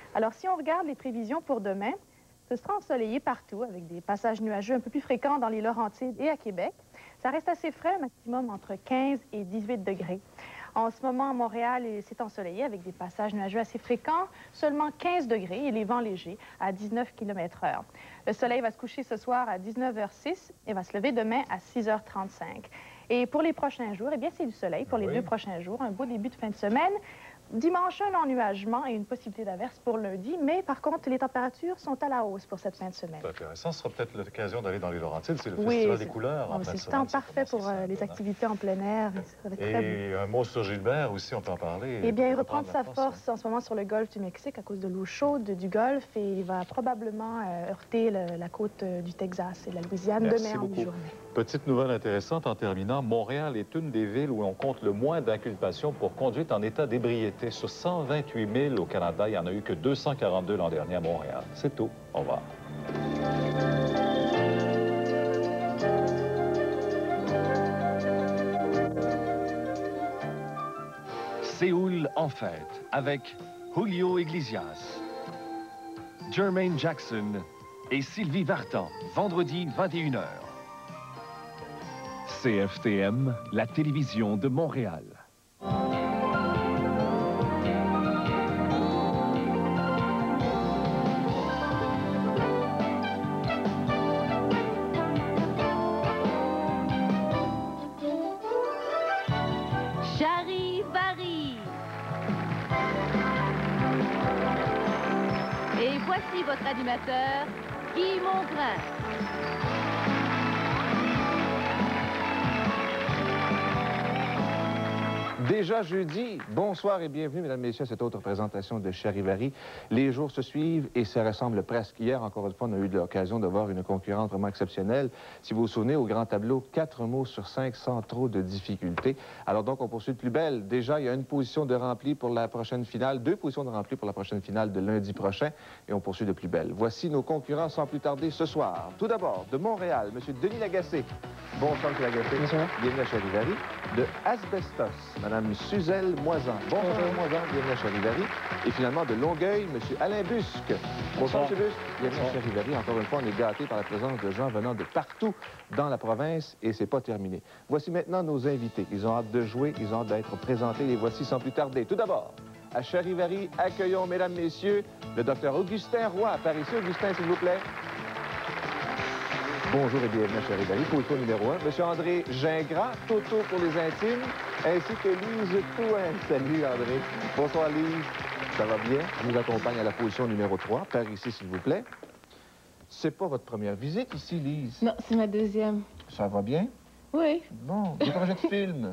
Alors, si on regarde les prévisions pour demain, ce sera ensoleillé partout, avec des passages nuageux un peu plus fréquents dans les Laurentides et à Québec. Ça reste assez frais, un maximum entre 15 et 18 degrés. En ce moment, à Montréal, c'est ensoleillé avec des passages nuageux assez fréquents, seulement 15 degrés et les vents légers à 19 km/h. Le soleil va se coucher ce soir à 19h06 et va se lever demain à 6h35. Et pour les prochains jours, eh bien, c'est du soleil pour les 2 prochains jours, un beau début de fin de semaine. Dimanche, un ennuagement et une possibilité d'averse pour lundi, mais par contre, les températures sont à la hausse pour cette fin de semaine. C'est intéressant. Ce sera peut-être l'occasion d'aller dans les Laurentides. C'est le Festival des couleurs. C'est le temps parfait pour les activités en plein air. Ça va être très Et un mot sur Gilbert aussi, on peut en parler. Eh bien, il reprend sa force en ce moment sur le golfe du Mexique à cause de l'eau chaude du golfe et il va probablement heurter la côte du Texas et de la Louisiane demain en mi-journée. Petite nouvelle intéressante en terminant. Montréal est une des villes où on compte le moins d'inculpations pour conduite en état d'ébriété. Sur 128 000 au Canada, il n'y en a eu que 242 l'an dernier à Montréal. C'est tout. Au revoir. Séoul en fête avec Julio Iglesias, Jermaine Jackson et Sylvie Vartan, vendredi 21h. CFTM, la télévision de Montréal. Charivari. Et voici votre animateur, Guy Mongrain. Déjà jeudi, bonsoir et bienvenue, mesdames et messieurs, à cette autre présentation de Charivari. Les jours se suivent et ça ressemble presque. Hier, encore une fois, on a eu l'occasion de voir une concurrente vraiment exceptionnelle. Si vous vous souvenez, au grand tableau, 4 mots sur 5 sans trop de difficultés. Alors donc, on poursuit de plus belle. Déjà, il y a une position de rempli pour la prochaine finale, 2 positions de rempli pour la prochaine finale de lundi prochain et on poursuit de plus belle. Voici nos concurrents sans plus tarder ce soir. Tout d'abord, de Montréal, M. Denis Lagacé. Bonsoir, M. Lagacé. Bonsoir. Bienvenue à Charivari. De Asbestos, Mme Suzelle Moisan. Bonsoir, Mme Moisan. Bienvenue à Charivari. Et finalement, de Longueuil, M. Alain Busque. Bonsoir, M. Busque. Bienvenue à Charivari. Encore une fois, on est gâtés par la présence de gens venant de partout dans la province et c'est pas terminé. Voici maintenant nos invités. Ils ont hâte de jouer, ils ont hâte d'être présentés. Les voici sans plus tarder. Tout d'abord, à Charivari, accueillons, mesdames, messieurs, le Dr Augustin Roy. Par ici, Augustin, s'il vous plaît. Bonjour et bienvenue à Charivari. Position numéro 1. Monsieur André Gingras, Toto pour les intimes, ainsi que Lise Pouin. Salut, André. Bonsoir, Lise. Ça va bien? On nous accompagne à la position numéro 3. Par ici, s'il vous plaît. C'est pas votre première visite ici, Lise? Non, c'est ma deuxième. Ça va bien? Oui. Bon, des projets de film?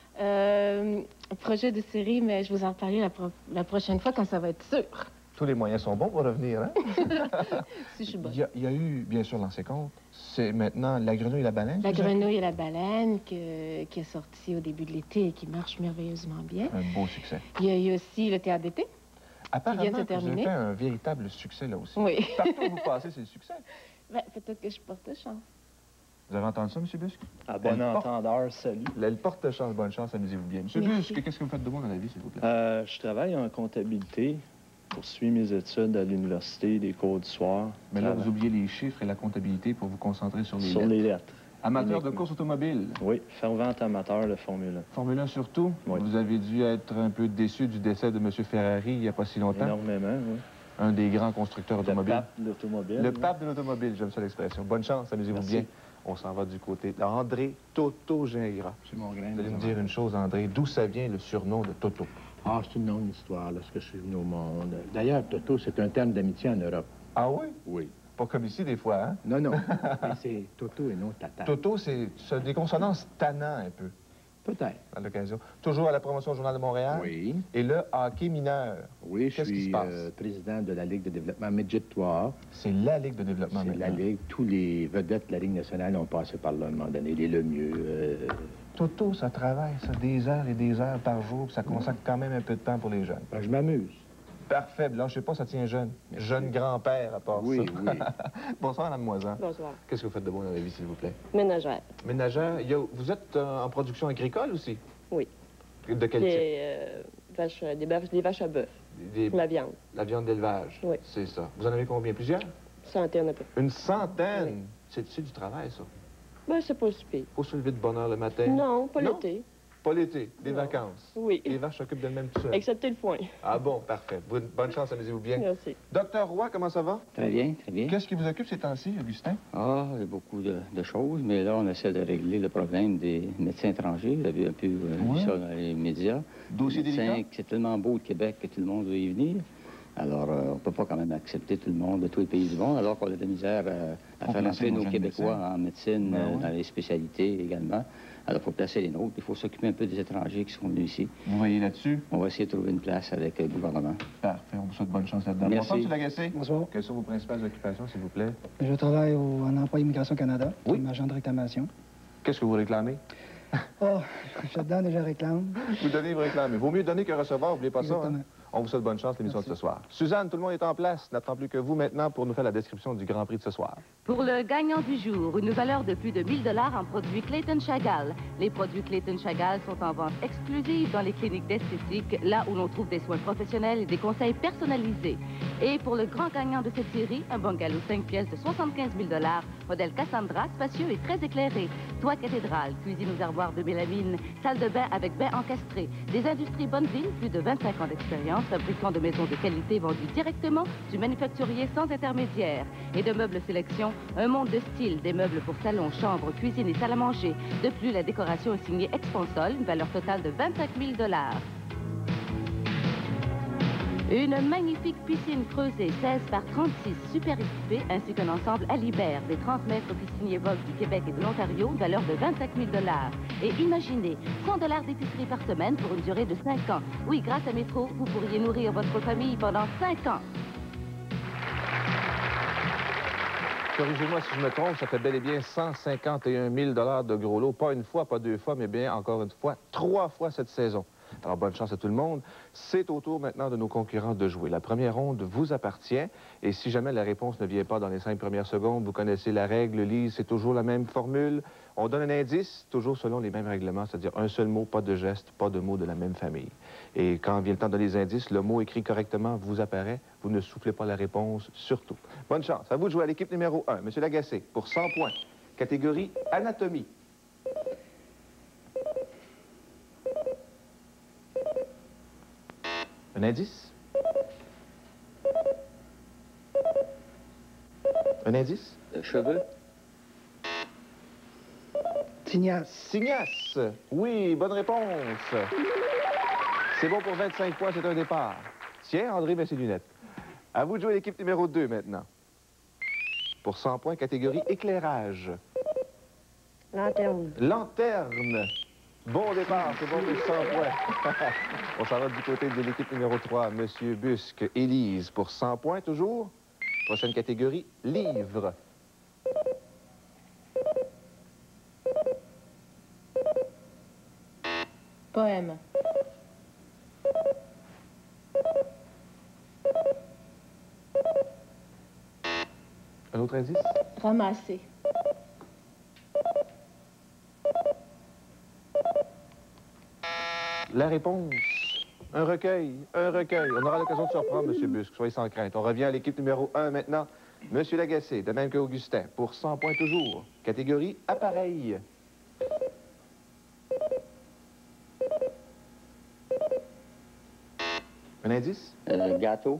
Projet de série, mais je vous en parlerai la prochaine fois quand ça va être sûr. Tous les moyens sont bons pour revenir, hein? Si je suis bonne. Il y a eu, bien sûr, l'ancien compte. C'est maintenant La Grenouille et la Baleine? La Grenouille et la Baleine qui est sortie au début de l'été et qui marche merveilleusement bien. Un beau succès. Il y a eu aussi le théâtre d'été. Apparemment, qui vient de se terminer. Vous avez fait un véritable succès, là aussi. Oui. Partout où vous passez, c'est le succès. Ben, peut-être que je porte chance. Vous avez entendu ça, M. Busque? À bon entendeur, salut. Elle porte chance, bonne chance, amusez-vous bien. M. Busque, qu'est-ce que vous faites de bon dans la vie, s'il vous plaît? Je travaille en comptabilité, poursuis mes études à l'université, des cours du soir. Mais là, vous oubliez les chiffres et la comptabilité pour vous concentrer sur les lettres. Sur les lettres. Amateur de course automobile? Oui, fervent amateur de Formule 1. Formule 1 surtout? Oui. Vous avez dû être un peu déçu du décès de M. Ferrari il n'y a pas si longtemps? Énormément, oui. Un des grands constructeurs automobiles. Le pape de l'automobile. Le pape de l'automobile, j'aime ça l'expression. Bonne chance, amusez-vous bien. On s'en va du côté d'André Toto Gingras. C'est mon grain. Vous allez me dire une chose, André. D'où ça vient le surnom de Toto? Ah, c'est une longue histoire lorsque je suis venu au monde. D'ailleurs, Toto, c'est un terme d'amitié en Europe. Ah oui? Oui. Pas comme ici, des fois, hein? Non, non. Mais c'est Toto et non Tata. Toto, c'est des consonances tannant un peu. Peut-être. À l'occasion. Toujours à la promotion au Journal de Montréal? Oui. Et le hockey mineur? Oui, je Qu'est-ce qui suis se passe? président de la Ligue de développement Midget-Toire. C'est la Ligue de développement C'est la maintenant. Ligue. Tous les vedettes de la Ligue nationale ont passé par là à un moment donné. Les Lemieux. Toto, ça travaille, ça, des heures et des heures par jour, puis ça consacre quand même un peu de temps pour les jeunes. Ben, je m'amuse. Parfait. Là, je sais pas, ça tient jeune. Merci. Jeune grand-père, à part Oui, ça. oui. Bonsoir, Mme Moisan. Bonsoir. Qu'est-ce que vous faites de bon dans la vie, s'il vous plaît? Ménagère. Ménagère. Vous êtes en production agricole aussi? Oui. De quel type? Des vaches à bœuf. La viande. La viande d'élevage. Oui. C'est ça. Vous en avez combien? Plusieurs? Centaine à peu. Une centaine? C'est du travail, ça. Ben, c'est pas si pire. Faut se lever de bonne heure le matin. Non, pas Non? l'été. Pas l'été, des Non. vacances. Oui. Les vaches s'occupent d'elles-mêmes tout seules. Excepté le foin. Ah bon, parfait. Bonne chance, amusez-vous bien. Merci. Docteur Roy, comment ça va? Très bien, très bien. Qu'est-ce qui vous occupe ces temps-ci, Augustin? Ah, il y a beaucoup de choses, mais là, on essaie de régler le problème des médecins étrangers. Vous avez un peu vu ça dans les médias. Dossier délicat? C'est tellement beau le Québec que tout le monde veut y venir. Alors, on ne peut pas quand même accepter tout le monde de tous les pays du monde, alors qu'on a de la misère à faire entrer nos Québécois en médecine, dans les spécialités également. Alors, il faut placer les nôtres. Il faut s'occuper un peu des étrangers qui sont venus ici. Vous voyez là-dessus? On va essayer de trouver une place avec le gouvernement. Parfait. On vous souhaite bonne chance là-dedans. Merci. Bonsoir, M. Lagacé. Bonsoir. Quelles sont vos principales occupations, s'il vous plaît? Je travaille en emploi Immigration Canada, Oui. comme agent de réclamation. Qu'est-ce que vous réclamez? Oh, je donne et je réclame. Vous donnez, vous réclamez. Vaut mieux donner que recevoir, n'oubliez pas ça. Exactement. Hein? On vous souhaite bonne chance, l'émission de ce soir. Suzanne, tout le monde est en place. N'attend plus que vous maintenant pour nous faire la description du Grand Prix de ce soir. Pour le gagnant du jour, une valeur de plus de 1000 $ en produits Clayton Chagall. Les produits Clayton Chagall sont en vente exclusive dans les cliniques d'esthétique, là où l'on trouve des soins professionnels et des conseils personnalisés. Et pour le grand gagnant de cette série, un bungalow 5 pièces de 75 000 $, modèle Cassandra, spacieux et très éclairé. Toit cathédrale, cuisine aux armoires de mélamine, salle de bain avec bain encastré. Des industries Bonneville, plus de 25 ans d'expérience, fabricants de maisons de qualité vendues directement du manufacturier sans intermédiaire. Et de meubles sélection, un monde de style, des meubles pour salon, chambre, cuisine et salle à manger. De plus, la décoration est signée Exponsol, une valeur totale de 25 000 $. Une magnifique piscine creusée 16 par 36 super équipée, ainsi qu'un ensemble à Libert, des 30 mètres pisciniers Vogue du Québec et de l'Ontario, valeur de 25 000 $. Et imaginez, 100 $ d'épicerie par semaine pour une durée de 5 ans. Oui, grâce à Métro, vous pourriez nourrir votre famille pendant 5 ans. Corrigez-moi si je me trompe, ça fait bel et bien 151 000 $ de gros lot. Pas une fois, pas deux fois, mais bien encore une fois, 3 fois cette saison. Alors, bonne chance à tout le monde. C'est au tour maintenant de nos concurrents de jouer. La première ronde vous appartient. Et si jamais la réponse ne vient pas dans les 5 premières secondes, vous connaissez la règle, Lise, c'est toujours la même formule. On donne un indice, toujours selon les mêmes règlements, c'est-à-dire un seul mot, pas de geste, pas de mots de la même famille. Et quand vient le temps de donner les indices, le mot écrit correctement vous apparaît. Vous ne soufflez pas la réponse, surtout. Bonne chance. À vous de jouer à l'équipe numéro 1. Monsieur Lagacé, pour 100 points. Catégorie anatomie. Un indice? Un indice? Cheveux? Tignasse. Signasse. Oui, bonne réponse. C'est bon pour 25 points, c'est un départ. Tiens, André met ses lunettes. À vous de jouer l'équipe numéro 2 maintenant. Pour 100 points, catégorie éclairage. Lanterne. Lanterne. Bon départ, c'est bon pour 100 points. On s'en va du côté de l'équipe numéro 3, Monsieur Busque. Élise, pour 100 points toujours. Prochaine catégorie, livre. Poème. Un autre indice? Ramasser. La réponse, un recueil, un recueil. On aura l'occasion de surprendre, M. Busque, soyez sans crainte. On revient à l'équipe numéro 1 maintenant. M. Lagacé, de même qu'Augustin, pour 100 points toujours. Catégorie appareil. Un indice? Gâteau?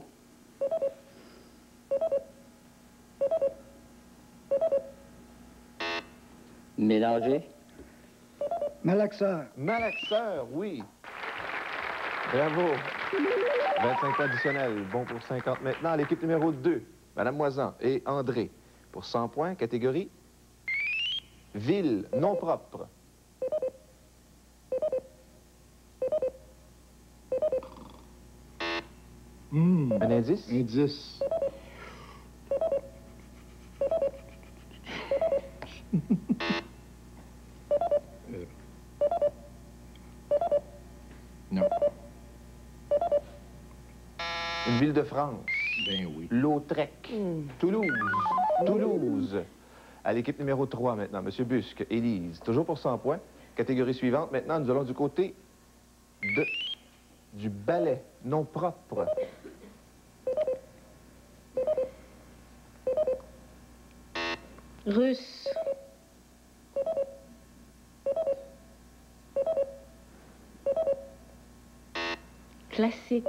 Mélanger? Malaxeur. Malaxeur, oui. Bravo. 25 points additionnels. Bon pour 50 maintenant. L'équipe numéro 2, Mme Moisan et André. Pour 100 points, catégorie ville, non propre. Un indice? Indice. Non. Une ville de France. Ben oui. Lautrec. Toulouse. Toulouse. À l'équipe numéro 3 maintenant, M. Busque, Élise. Toujours pour 100 points. Catégorie suivante. Maintenant, nous allons du côté du ballet non propre. Russe. Classique.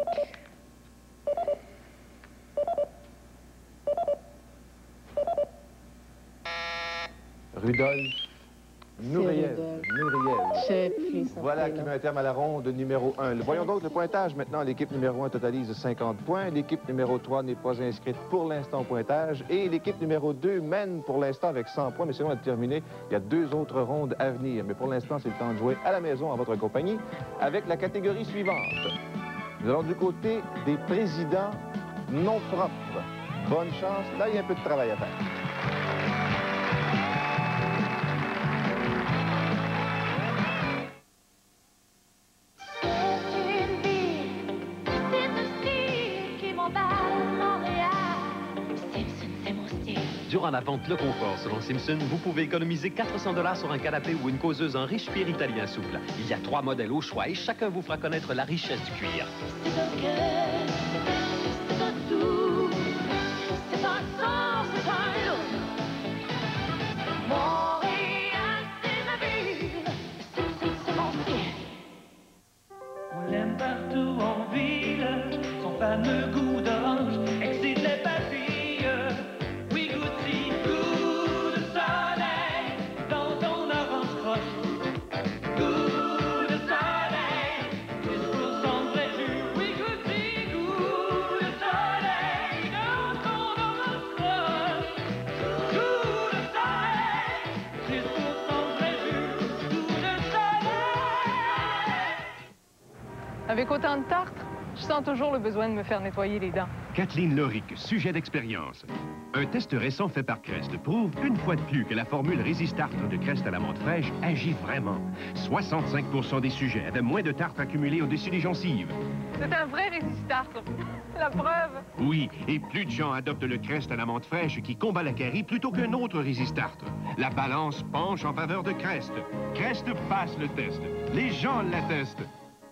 Rudolf Nureyev. C'est plus simple, Voilà qui là. met un terme à la ronde numéro 1. Voyons donc le pointage maintenant. L'équipe numéro 1 totalise 50 points. L'équipe numéro 3 n'est pas inscrite pour l'instant au pointage. Et l'équipe numéro 2 mène pour l'instant avec 100 points. Mais sinon, à terminer, il y a 2 autres rondes à venir. Mais pour l'instant, c'est le temps de jouer à la maison en votre compagnie avec la catégorie suivante. Nous allons du côté des présidents non propres. Bonne chance. Là, il y a un peu de travail à faire. Durant la vente Le Confort selon Simpson, vous pouvez économiser 400 $ sur un canapé ou une causeuse en riche cuir italien souple. Il y a 3 modèles au choix et chacun vous fera connaître la richesse du cuir. C'est un cœur, c'est un tout, c'est un sens, c'est un look. Montréal, c'est ma ville, c'est mon style. On l'aime partout en ville, son fameux goût d'orange excite les papilles. Oui, goûte-y, goût de soleil dans ton orange croche. Goût de soleil, 10% vrai jus. Oui, goûte-y, goût de soleil dans ton orange croche. Goût de soleil, 10% vrai jus. Goût de soleil. Avec autant de tartre, je sens toujours le besoin de me faire nettoyer les dents. Kathleen Lorick, sujet d'expérience. Un test récent fait par Crest prouve une fois de plus que la formule Résistartre de Crest à la menthe fraîche agit vraiment. 65% des sujets avaient moins de tartre accumulé au-dessus des gencives. C'est un vrai résistartre. La preuve. Oui, et plus de gens adoptent le Crest à la menthe fraîche qui combat la carie plutôt qu'un autre Résistartre. La balance penche en faveur de Crest. Crest passe le test. Les gens l'attestent.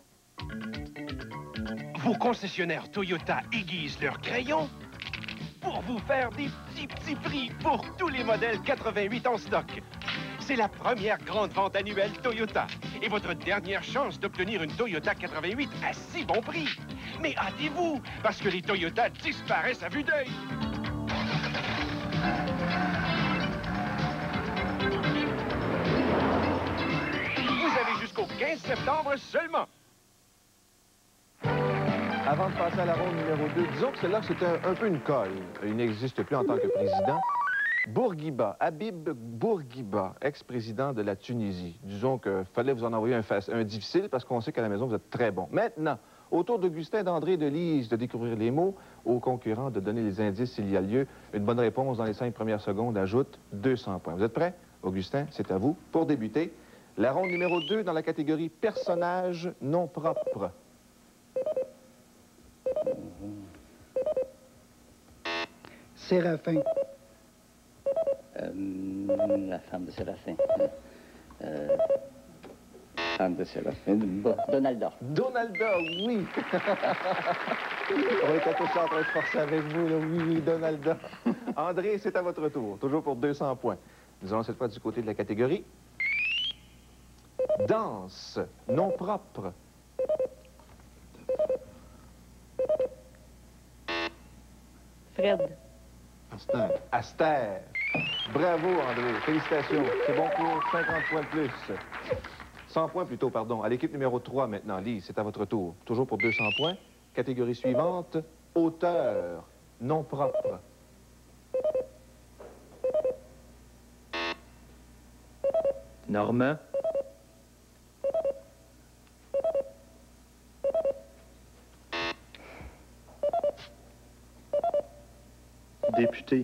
Vos concessionnaires Toyota aiguisent leurs crayons pour vous faire des petits prix pour tous les modèles 88 en stock. C'est la première grande vente annuelle Toyota et votre dernière chance d'obtenir une Toyota 88 à si bon prix. Mais hâtez-vous, parce que les Toyota disparaissent à vue d'œil. Vous avez jusqu'au 15 septembre seulement. Avant de passer à la ronde numéro 2, disons que celle-là, c'était un peu une colle. Il n'existe plus en tant que président. Bourguiba, Habib Bourguiba, ex-président de la Tunisie. Disons qu'il fallait vous en envoyer un difficile parce qu'on sait qu'à la maison, vous êtes très bon. Maintenant, au tour d'Augustin, d'André et de Lise de découvrir les mots, aux concurrents de donner les indices s'il y a lieu. Une bonne réponse dans les 5 premières secondes ajoute 200 points. Vous êtes prêts? Augustin, c'est à vous. Pour débuter, la ronde numéro 2 dans la catégorie personnage non propre. Séraphin. La femme de Séraphin. Femme de Séraphin. Donalda. Donalda, oui. On était tous en train de forcer avec vous, là. Oui, Donalda. André, c'est à votre tour. Toujours pour 200 points. Nous allons cette fois du côté de la catégorie danse non propre. Fred. Aster. Aster. Bravo, André. Félicitations. C'est bon pour 50 points de plus. 100 points plutôt, pardon. À l'équipe numéro 3 maintenant. Lise, c'est à votre tour. Toujours pour 200 points. Catégorie suivante, auteur non propre. Normand. Député.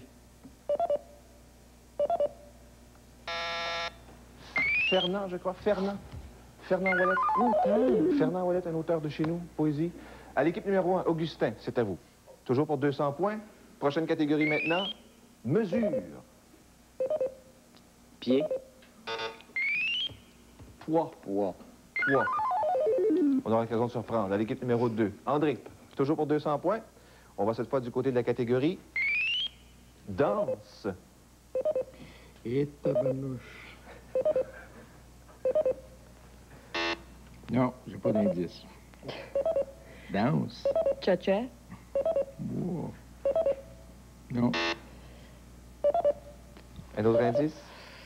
Fernand, je crois. Fernand. Fernand Ouellet. Fernand Ouellet, un auteur de chez nous, poésie. À l'équipe numéro 1, Augustin, c'est à vous. Toujours pour 200 points. Prochaine catégorie maintenant, mesure. Pied. Poids. Poids. Poids. On aura l'occasion de surprendre. À l'équipe numéro 2, André, toujours pour 200 points. On va cette fois du côté de la catégorie danse. Et tabarnouche. Non, j'ai pas d'indice. Danse. Cha-cha. Wow. Non. Un autre indice?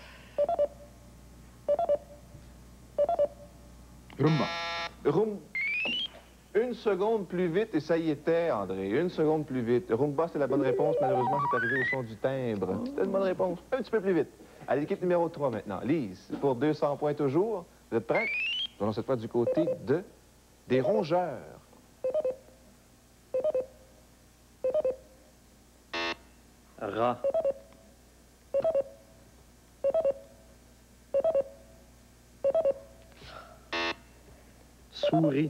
Rumba. Rumba. Une seconde plus vite et ça y était, André. Une seconde plus vite. Rumba, c'est la bonne réponse. Malheureusement, c'est arrivé au son du timbre. C'était une bonne réponse. Un petit peu plus vite. À l'équipe numéro 3 maintenant. Lise, pour 200 points toujours. Vous êtes prêts? Nous allons cette fois du côté des rongeurs. Rat. Souris.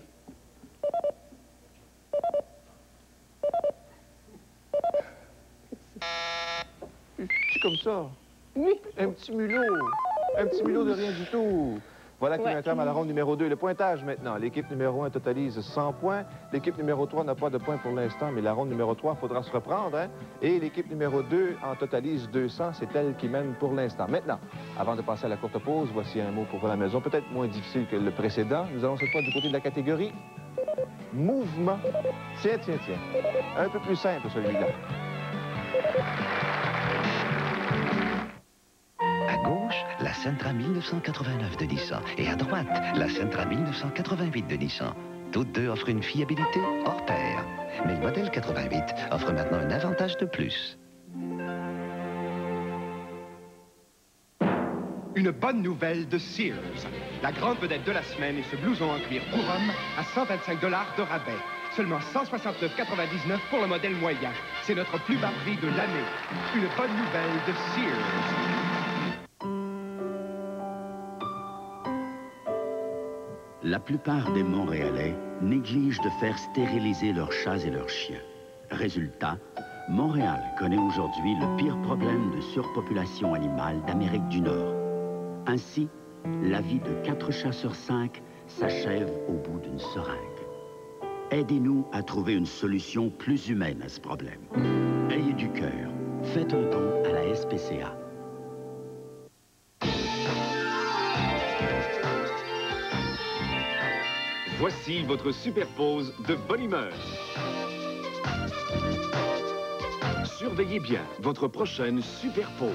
C'est comme ça. Oui. Un petit mulot. Un petit mulot de rien du tout. Voilà qui met un terme à la ronde numéro 2. Le pointage maintenant. L'équipe numéro 1 totalise 100 points. L'équipe numéro 3 n'a pas de points pour l'instant, mais la ronde numéro 3, il faudra se reprendre. Hein? Et l'équipe numéro 2 en totalise 200. C'est elle qui mène pour l'instant. Maintenant, avant de passer à la courte pause, voici un mot pour vous à la maison. Peut-être moins difficile que le précédent. Nous allons cette fois du côté de la catégorie mouvement. Tiens, tiens, tiens. Un peu plus simple, celui-là. À gauche, la Sentra 1989 de Nissan. Et à droite, la Sentra 1988 de Nissan. Toutes deux offrent une fiabilité hors pair. Mais le modèle 88 offre maintenant un avantage de plus. Une bonne nouvelle de Sears. La grande vedette de la semaine est ce blouson en cuir pour homme à 125 $ de rabais. Seulement 169,99 pour le modèle moyen. C'est notre plus bas prix de l'année. Une bonne nouvelle de Sears. La plupart des Montréalais négligent de faire stériliser leurs chats et leurs chiens. Résultat, Montréal connaît aujourd'hui le pire problème de surpopulation animale d'Amérique du Nord. Ainsi, la vie de 4 chats sur 5 s'achève au bout d'une seringue. Aidez-nous à trouver une solution plus humaine à ce problème. Ayez du cœur. Faites un don à la SPCA. Voici votre superpose de bonne humeur. Surveillez bien votre prochaine superpose.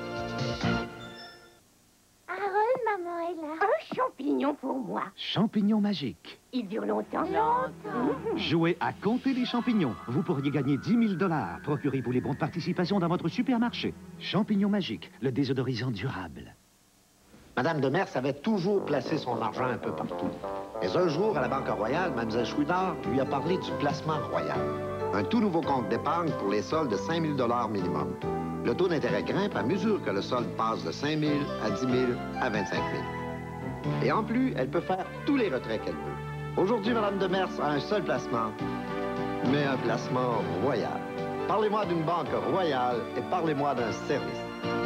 Harold, maman est là. Un champignon pour moi. Champignons magiques. Il dure longtemps. Longtemps. Jouez à compter les champignons. Vous pourriez gagner 10 000 $. Procurez-vous les bons de participation dans votre supermarché. Champignons magiques, le désodorisant durable. Madame Demers avait toujours placé son argent un peu partout. Mais un jour, à la Banque Royale, Mlle Chouinard lui a parlé du placement royal. Un tout nouveau compte d'épargne pour les soldes de 5 000 $ minimum. Le taux d'intérêt grimpe à mesure que le solde passe de 5 000 à 10 000 à 25 000. Et en plus, elle peut faire tous les retraits qu'elle veut. Aujourd'hui, Mme Demers a un seul placement, mais un placement royal. Parlez-moi d'une banque royale et parlez-moi d'un service.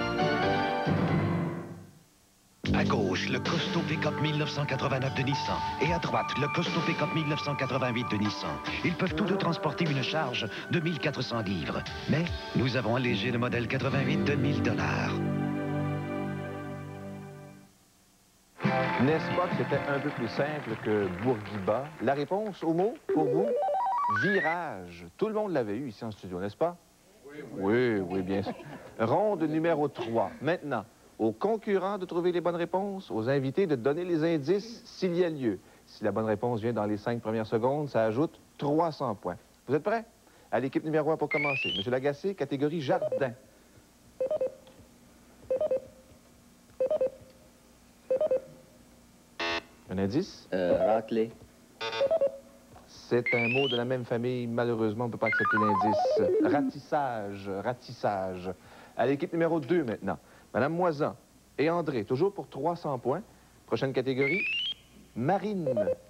À gauche, le costaud pick-up 1989 de Nissan. Et à droite, le costaud pick-up 1988 de Nissan. Ils peuvent tous deux transporter une charge de 1400 livres. Mais nous avons allégé le modèle 88 de 1000 $. N'est-ce pas que c'était un peu plus simple que Bourguiba? La réponse au mot, pour vous, virage. Tout le monde l'avait eu ici en studio, n'est-ce pas? Oui, bien sûr. Ronde numéro 3. Maintenant, aux concurrents de trouver les bonnes réponses, aux invités de donner les indices s'il y a lieu. Si la bonne réponse vient dans les 5 premières secondes, ça ajoute 300 points. Vous êtes prêts? À l'équipe numéro 1 pour commencer. Monsieur Lagacé, catégorie jardin. Un indice? Raclé. C'est un mot de la même famille. Malheureusement, on ne peut pas accepter l'indice. Ratissage, ratissage. À l'équipe numéro 2 maintenant. Madame Moisan et André, toujours pour 300 points. Prochaine catégorie, marine.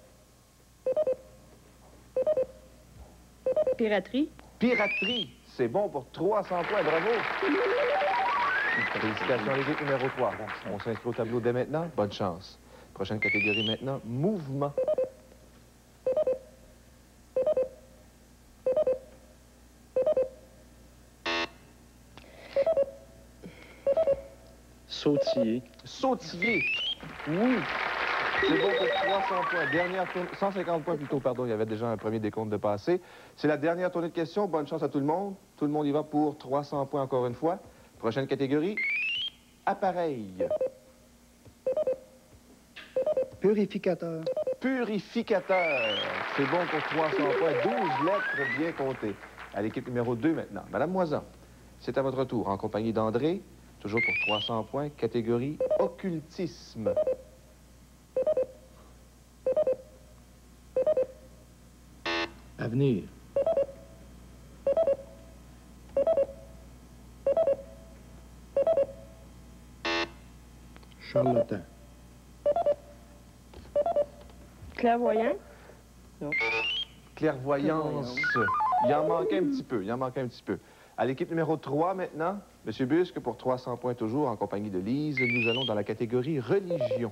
Piraterie. Piraterie, c'est bon pour 300 points, bravo. Félicitations à l'équipe numéro 3. On s'inscrit au tableau dès maintenant. Bonne chance. Prochaine catégorie maintenant, mouvement. Sautiller. Sautiller. Oui. C'est bon pour 300 points. Dernière tournée, 150 points plutôt, pardon. Il y avait déjà un premier décompte de passé. C'est la dernière tournée de questions. Bonne chance à tout le monde. Tout le monde y va pour 300 points encore une fois. Prochaine catégorie. Appareil. Purificateur. Purificateur. C'est bon pour 300 points. 12 lettres bien comptées. À l'équipe numéro 2 maintenant. Madame Moisan, c'est à votre tour. En compagnie d'André, toujours pour 300 points. Catégorie occultisme. Avenir. Charlatan. Clairvoyant? Non. Clairvoyance. Il en manquait un petit peu. Il en manquait un petit peu. À l'équipe numéro 3 maintenant, M. Busque pour 300 points toujours en compagnie de Lise. Nous allons dans la catégorie religion.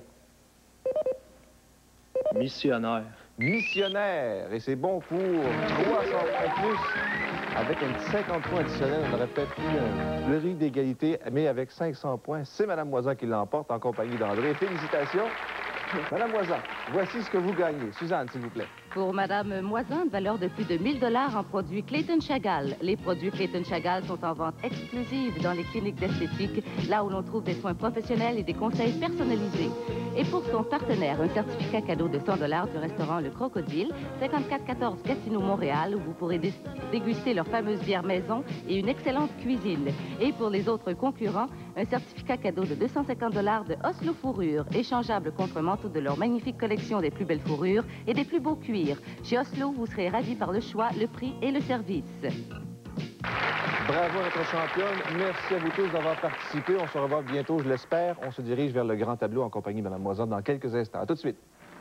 Missionnaire. Missionnaire. Et c'est bon pour 300 points plus. Avec un petit 50 points additionnels, on aurait peut-être eu le riz d'égalité, mais avec 500 points, c'est Mme Moisan qui l'emporte en compagnie d'André. Félicitations. Madame Moisan, voici ce que vous gagnez. Suzanne, s'il vous plaît. Pour Madame Moisan, une valeur de plus de 1000 $ en produits Clayton Chagall. Les produits Clayton Chagall sont en vente exclusive dans les cliniques d'esthétique, là où l'on trouve des soins professionnels et des conseils personnalisés. Et pour son partenaire, un certificat cadeau de 100 $ du restaurant Le Crocodile, 5414 Gatineau, Montréal, où vous pourrez déguster leur fameuse bière maison et une excellente cuisine. Et pour les autres concurrents, un certificat cadeau de 250 $ de Oslo Fourrure, échangeable contre manteau de leur magnifique collection des plus belles fourrures et des plus beaux cuirs. Chez Oslo, vous serez ravis par le choix, le prix et le service. Bravo à notre championne. Merci à vous tous d'avoir participé. On se revoit bientôt, je l'espère. On se dirige vers le grand tableau en compagnie de Mme Moisan dans quelques instants. À tout de suite.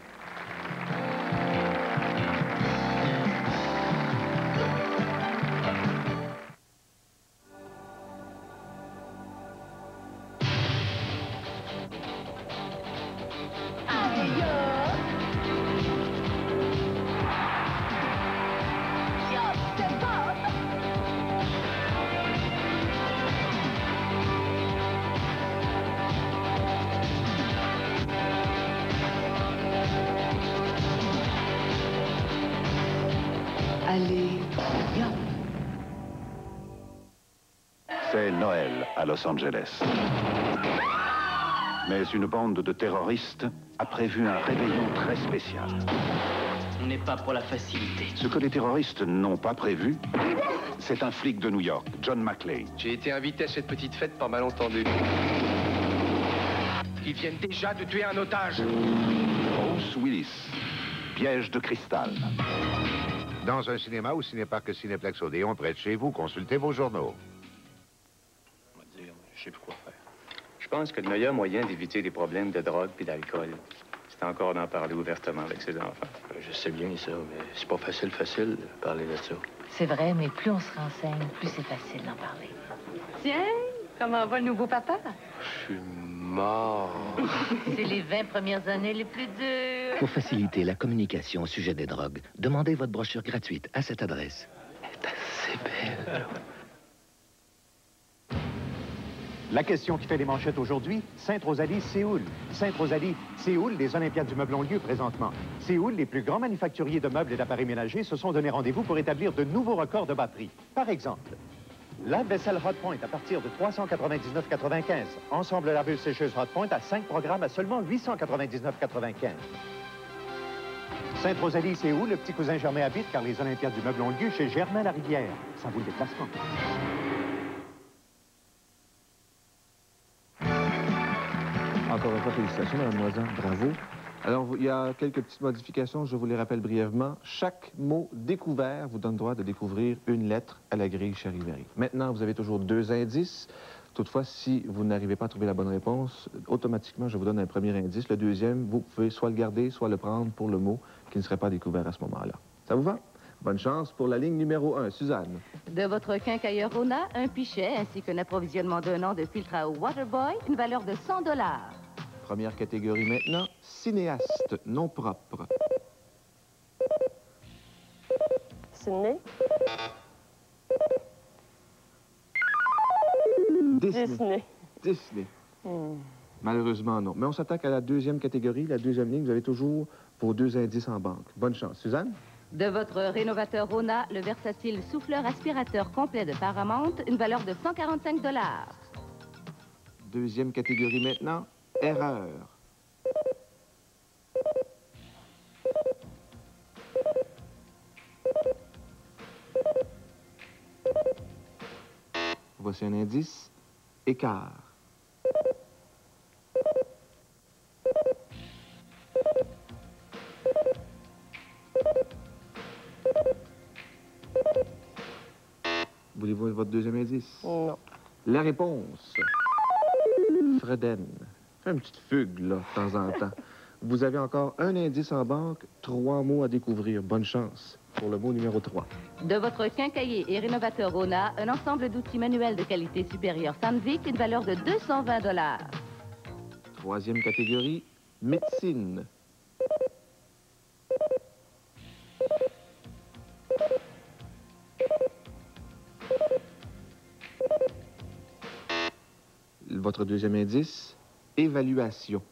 Allez, viens. C'est Noël à Los Angeles. Mais une bande de terroristes a prévu un réveillon très spécial. On n'est pas pour la facilité. Ce que les terroristes n'ont pas prévu, c'est un flic de New York, John McClane. J'ai été invité à cette petite fête par malentendu. Ils viennent déjà de tuer un otage. Bruce Willis, piège de cristal. Dans un cinéma ou cinéparc Cinéplex Odéon près de chez vous, consultez vos journaux. On va dire, je sais plus quoi faire. Je pense que le meilleur moyen d'éviter des problèmes de drogue puis d'alcool, c'est encore d'en parler ouvertement avec ses enfants. Je sais bien ça, mais c'est pas facile de parler de ça. C'est vrai, mais plus on se renseigne, plus c'est facile d'en parler. Tiens, comment va le nouveau papa? Je suis mort. C'est les 20 premières années les plus dures. Pour faciliter la communication au sujet des drogues, demandez votre brochure gratuite à cette adresse. C'est belle. La question qui fait les manchettes aujourd'hui, Sainte-Rosalie, Séoul. Sainte-Rosalie, Séoul, les Olympiades du meuble ont lieu présentement. Séoul, les plus grands manufacturiers de meubles et d'appareils ménagers se sont donné rendez-vous pour établir de nouveaux records de batterie. Par exemple, lave-vaisselle Hotpoint à partir de 399,95. Ensemble laveuse sécheuse Hotpoint à 5 programmes à seulement 899,95. Sainte-Rosalie, Séoul, le petit cousin Germain habite car les Olympiades du meuble ont lieu chez Germain Larivière. Ça vaut le déplacement. Encore une fois, félicitations, Mme Moisan. Bravo. Alors, il y a quelques petites modifications, je vous les rappelle brièvement. Chaque mot découvert vous donne droit de découvrir une lettre à la grille Charivari. Maintenant, vous avez toujours 2 indices. Toutefois, si vous n'arrivez pas à trouver la bonne réponse, automatiquement, je vous donne un premier indice. Le deuxième, vous pouvez soit le garder, soit le prendre pour le mot qui ne serait pas découvert à ce moment-là. Ça vous va? Bonne chance pour la ligne numéro 1. Suzanne. De votre quincaillerie Rona, un pichet ainsi qu'un approvisionnement d'1 an de filtre à eau Waterboy, une valeur de 100 $. Première catégorie maintenant, cinéaste non propre. Sydney. Disney. Disney. Malheureusement, non. Mais on s'attaque à la deuxième catégorie, la deuxième ligne. Vous avez toujours vos 2 indices en banque. Bonne chance. Suzanne? De votre rénovateur Rona, le versatile souffleur aspirateur complet de Paramount, une valeur de 145 $. Deuxième catégorie maintenant, erreur. Voici un indice, écart. Voulez-vous votre deuxième indice? Non. La réponse. Freden. Fais une petite fugue, là, de temps en temps. Vous avez encore un indice en banque, 3 mots à découvrir. Bonne chance pour le mot numéro 3. De votre quincailler et rénovateur Rona, un ensemble d'outils manuels de qualité supérieure Sandvik, une valeur de 220 $. Troisième catégorie, médecine. Votre deuxième indice, évaluation.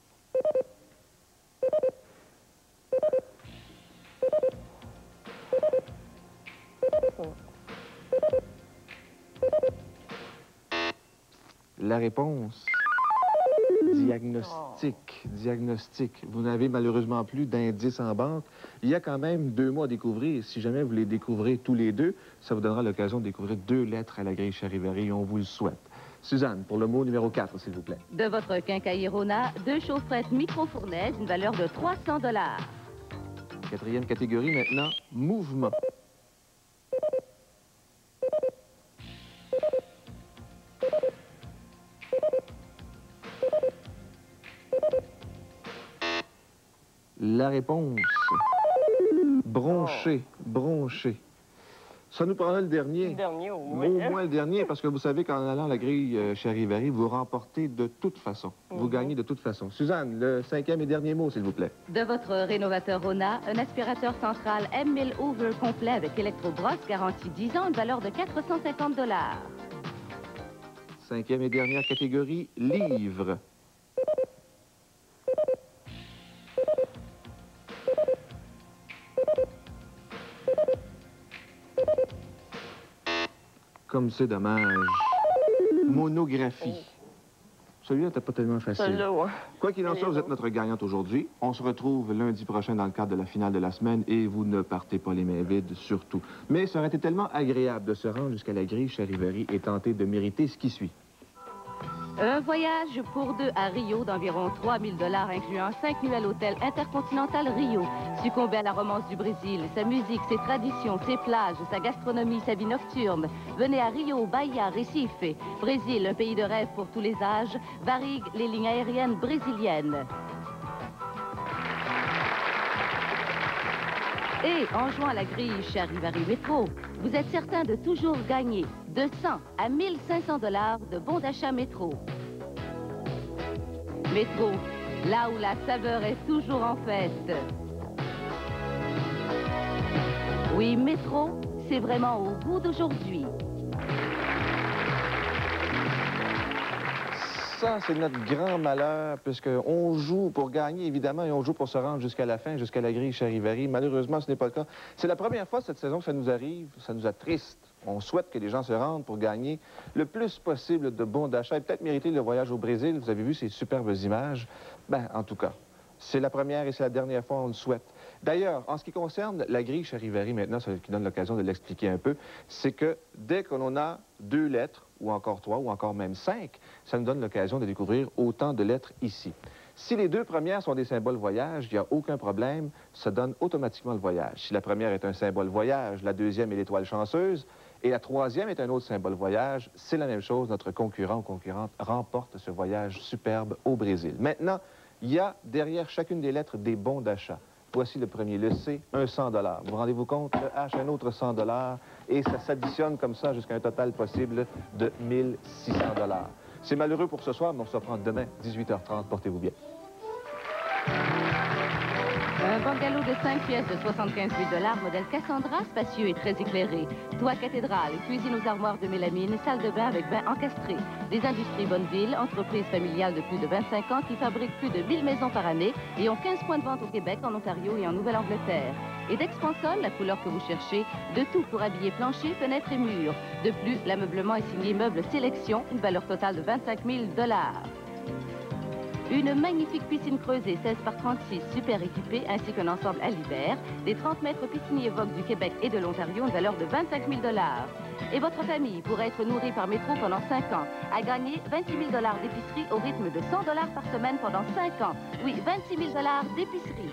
La réponse, diagnostic. Diagnostic. Vous n'avez malheureusement plus d'indices en banque. Il y a quand même 2 mots à découvrir. Si jamais vous les découvrez tous les deux, ça vous donnera l'occasion de découvrir 2 lettres à la grille Charivari. On vous le souhaite. Suzanne, pour le mot numéro 4, s'il vous plaît. De votre quincailler Rona, 2 chaufferettes micro-fournaises, une valeur de 300 $. Quatrième catégorie maintenant, mouvement. La réponse, broncher, broncher. Ça nous prendra le dernier. Le dernier, au moins. Au moins le dernier, parce que vous savez qu'en allant à la grille Charivari, vous remportez de toute façon. Vous gagnez de toute façon. Suzanne, le 5e et dernier mot, s'il vous plaît. De votre rénovateur Rona, un aspirateur central M1000 Hoover complet avec électro-brosse garantie 10 ans, une valeur de 450 $. 5e et dernière catégorie, livre. Comme c'est dommage. Monographie. Celui-là n'était pas tellement facile. Celui-là, ouais. Quoi qu'il en soit, vous êtes notre gagnante aujourd'hui. On se retrouve lundi prochain dans le cadre de la finale de la semaine et vous ne partez pas les mains vides, surtout. Mais ça aurait été tellement agréable de se rendre jusqu'à la grille Charivari et tenter de mériter ce qui suit. Un voyage pour 2 à Rio d'environ 3 000 $, incluant 5 nuits à l'hôtel Intercontinental Rio. Succomber à la romance du Brésil, sa musique, ses traditions, ses plages, sa gastronomie, sa vie nocturne. Venez à Rio, Bahia, Recife. Brésil, un pays de rêve pour tous les âges. Varig, les lignes aériennes brésiliennes. Et en jouant à la grille Charivari Métro, vous êtes certain de toujours gagner de 100 à 1500 $ de bons d'achat Métro. Métro, là où la saveur est toujours en fête. Oui, Métro, c'est vraiment au goût d'aujourd'hui. Ça, c'est notre grand malheur, puisqu'on joue pour gagner, évidemment, et on joue pour se rendre jusqu'à la fin, jusqu'à la grille Charivari. Malheureusement, ce n'est pas le cas. C'est la première fois cette saison que ça nous arrive. Ça nous attriste. On souhaite que les gens se rendent pour gagner le plus possible de bons d'achat et peut-être mériter le voyage au Brésil. Vous avez vu ces superbes images? Ben, en tout cas, c'est la première et c'est la dernière fois, on le souhaite. D'ailleurs, en ce qui concerne la grille Charivari, maintenant, ce qui donne l'occasion de l'expliquer un peu, c'est que dès que l'on a 2 lettres, ou encore 3, ou encore même 5, ça nous donne l'occasion de découvrir autant de lettres ici. Si les 2 premières sont des symboles voyage, il n'y a aucun problème, ça donne automatiquement le voyage. Si la première est un symbole voyage, la deuxième est l'étoile chanceuse, et la troisième est un autre symbole voyage, c'est la même chose, notre concurrent ou concurrente remporte ce voyage superbe au Brésil. Maintenant, il y a derrière chacune des lettres des bons d'achat. Voici le premier, le C, un 100 $. Vous rendez-vous compte? Le H, un autre 100 $. Et ça s'additionne comme ça jusqu'à un total possible de 1600 $. C'est malheureux pour ce soir, mais on se reprend demain, 18h30. Portez-vous bien. Un bungalow de 5 pièces de 75 000 $, modèle Cassandra, spacieux et très éclairé. Toit cathédrale, cuisine aux armoires de mélamine, salle de bain avec bain encastré. Des industries Bonneville, entreprise familiale de plus de 25 ans qui fabrique plus de 1000 maisons par année et ont 15 points de vente au Québec, en Ontario et en Nouvelle-Angleterre. Et d'Expansol, la couleur que vous cherchez, de tout pour habiller plancher, fenêtres et murs. De plus, l'ameublement est signé Meubles Sélection, une valeur totale de 25 000 $. Une magnifique piscine creusée 16 par 36, super équipée, ainsi qu'un ensemble à l'hiver. Des 30 mètres pisciniers Vogue du Québec et de l'Ontario, une valeur de 25 000 $. Et votre famille pourrait être nourrie par métro pendant 5 ans. À gagner 28 000 $ d'épicerie au rythme de 100 $ par semaine pendant 5 ans. Oui, 26 000 $ d'épicerie.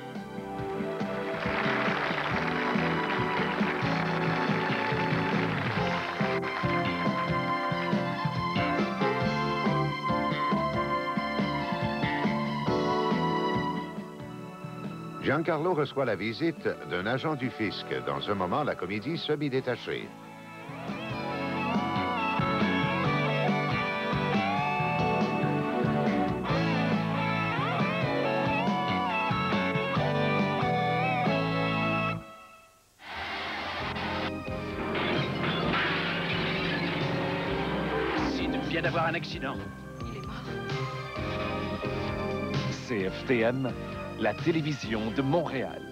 Giancarlo reçoit la visite d'un agent du fisc. Dans un moment, la comédie semi-détachée. Sid vient d'avoir un accident. Il est mort. CFTM, la télévision de Montréal.